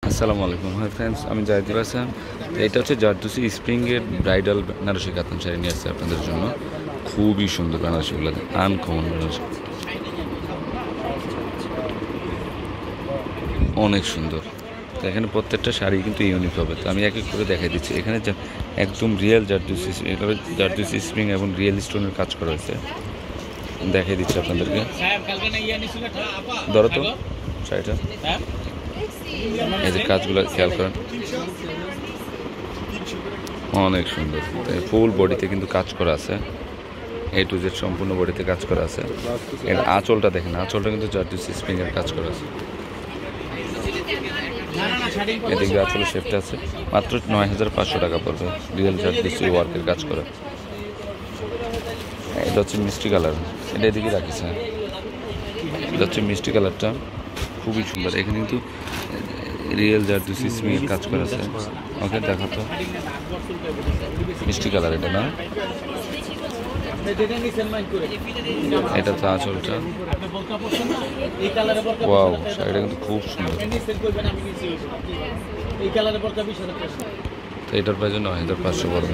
আসসালামু আলাইকুম। Hi friends, আমি জাহিদুল হাসান। এটা হচ্ছে জারদৌসি স্প্রিংয়ের ব্রাইডাল বেনারসি কাতান শাড়ি নিয়ে আসছে আপনাদের জন্য। খুবই সুন্দর বেনারসিগুলো, আনকমন বেনারসি, অনেক সুন্দর। তো এখানে প্রত্যেকটা শাড়ি কিন্তু ইউনিক হবে। তো আমি এক এক করে দেখাই দিচ্ছি। এখানে একদম রিয়েল জারদৌসি স্প্রিং এবং রিয়েল স্টোনের কাজ করা হয়েছে। দেখাই দিচ্ছি আপনাদেরকে। ধরো তো শাড়িটা, এই যে কাজগুলো খেয়াল করেন, অনেক সুন্দর। ফুল বডিতে কিন্তু কাজ করা আছে, A to Z সম্পূর্ণ বডিতে কাজ করা আছে। এর আঁচলটা দেখেন, আঁচলটা কিন্তু জারদৌসি স্প্রিংয়ের কাজ করা আছে। এদিকে আঁচলের শেপটা আছে, মাত্র ৯,৫০০ টাকা পড়বে। রিয়েল জারদৌসি ওয়ার্কের কাজ করা। এটা হচ্ছে মিষ্টি কালার, এটা এদিকে রাখিস। হ্যাঁ, এটা হচ্ছে মিষ্টি কালারটা, খুবই সুন্দর। এখানে কিন্তু রিয়েল জারদৌসি স্প্রিংয়ের কাজ করা আছে। ওকে, দেখা তো মিষ্টি কালার, এটা না? এটা তো আঁচলটা। ওয়াও, শাড়িটা কিন্তু খুব সুন্দর। তো এটার প্রাইস ৯,৫০০ পড়বে।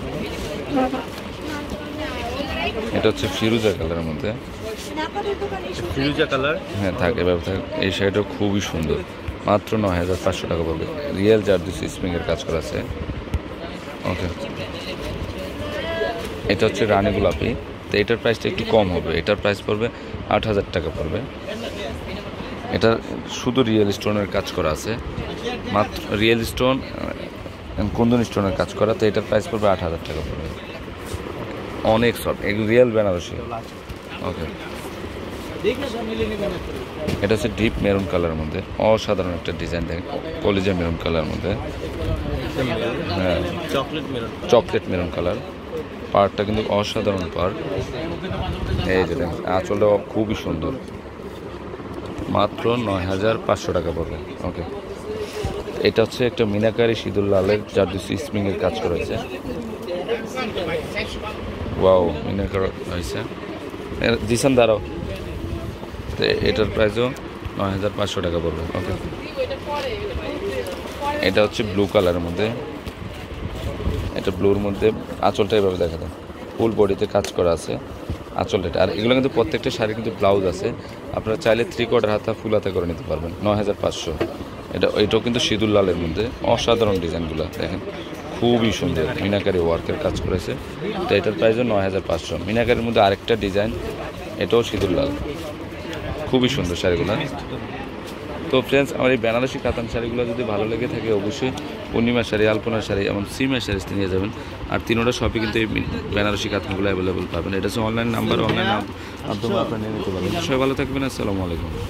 এটা হচ্ছে ফিরোজা কালারের মধ্যে। ফিরোজা কালার, হ্যাঁ থাকে, এভাবে থাকে। এই শাড়িটা খুবই সুন্দর, মাত্র ৯,৫০০ টাকা পড়বে। রিয়েল জারদৌসি স্প্রিংয়ের কাজ করা আছে। ওকে, এটা হচ্ছে রানী গোলাপি। তো এটার প্রাইসটা একটু কম হবে, এটার প্রাইস পড়বে ৮,০০০ টাকা পড়বে। এটা শুধু রিয়েল স্টোনের কাজ করা আছে, মাত্র রিয়েল স্টোন, কুন্দন স্টোনের কাজ করা। তো এটার প্রাইস পড়বে ৮,০০০ টাকা পড়বে। অনেক সফট, এগুলো রিয়েল বেনারসি। ওকে, এটা হচ্ছে ডিপ মেরুন কালারের মধ্যে, অসাধারণ একটা ডিজাইন। দেখেন, কলিজা মেরুন কালারের মধ্যে। হ্যাঁ, চকলেট মেরুন কালার। পাড়টা কিন্তু অসাধারণ পাড়। এই যে দেখেন, আঁচলটা খুবই সুন্দর, মাত্র ৯,৫০০ টাকা পড়বে। ওকে, এটা হচ্ছে একটা মিনাকারি সিঁদুর লালের জারদৌসি স্প্রিংয়ের কাজ করা হয়েছে। ওয়াও, মিনাকার হয়েছে। দিশান দাঁড়াও। তো এটার প্রাইসও ৯,৫০০ টাকা পড়বে। ওকে, এটা হচ্ছে ব্লু কালারের মধ্যে। এটা ব্লুর মধ্যে আঁচলটা এভাবে দেখা যায়, ফুল বডিতে কাজ করা আছে আঁচলটা। আর এগুলো কিন্তু প্রত্যেকটা শাড়ি কিন্তু ব্লাউজ আছে। আপনারা চাইলে 3/4 হাতা ফুল হাতা করে নিতে পারবেন। ৯,৫০০। এটাও কিন্তু সিঁদুর লালের মধ্যে, অসাধারণ ডিজাইনগুলো দেখেন, খুবই সুন্দর। মিনাকারি ওয়ার্কের কাজ করেছে। তো এটার প্রাইসও ৯,৫০০। মিনাকারির মধ্যে আরেকটা ডিজাইন, এটাও সিঁদুর লাল, খুবই সুন্দর শাড়িগুলো। তো ফ্রেন্ডস, আমার এই বেনারসি কাতান শাড়িগুলো যদি ভালো লেগে থাকে, অবশ্যই পূর্ণিমার শাড়ি, আলপনার শাড়ি এবং সিমের শাড়ি নিয়ে যাবেন। আর তিনোটা শপে কিন্তু এই বেনারসি কাতানগুলো অ্যাভেলেবল পাবেন। এটা হচ্ছে অনলাইন নাম্বার, অনলাইন মাধ্যমে আপনারা নিয়ে নিতে পারবেন। সবাই ভালো থাকবেন। আসসালামু আলাইকুম।